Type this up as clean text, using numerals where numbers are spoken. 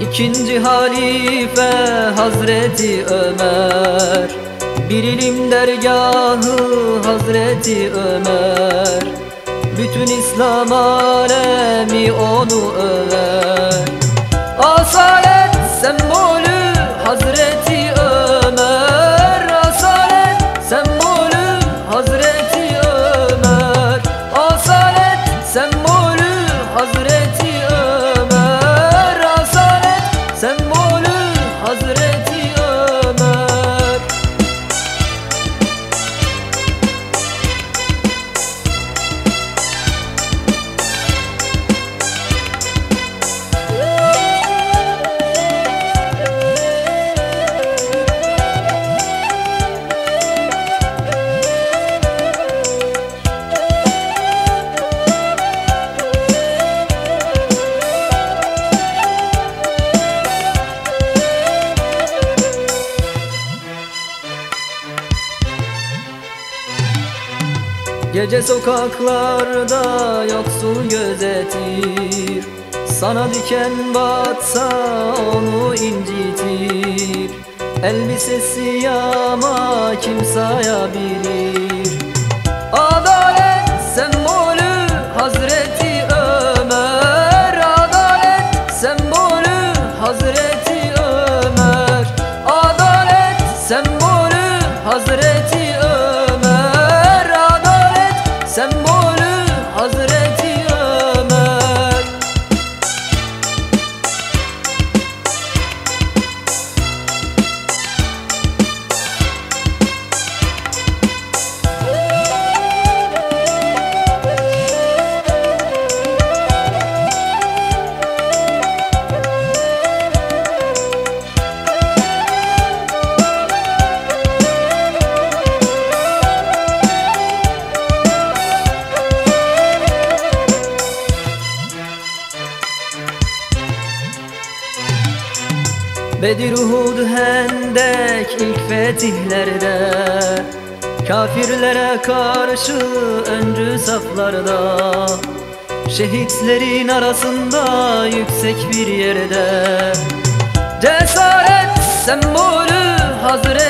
İkinci halife Hazreti Ömer, bir ilim dergahı Hazreti Ömer. Bütün İslam alemi onu över. Asalet sembolü Hazreti Ömer, asalet sembolü Hazreti Ömer, asalet sembolü Hazreti Ömer, asalet sembolü Hazreti Ömer. Gece sokaklarda yoksul gözetir, sana diken batsa onu incitir. Elbisesi yağma kim sayabilir? Adalet sembolü Hazreti Ömer, adalet sembolü Hazreti Ömer, adalet sembolü Hazreti Ömer, adalet sembolü Hazreti Ömer. Bedir, Uhud, Hendek ilk fetihlerde, kafirlere karşı öncü saflarda, şehitlerin arasında yüksek bir yerde. Cesaret sembolü Hazreti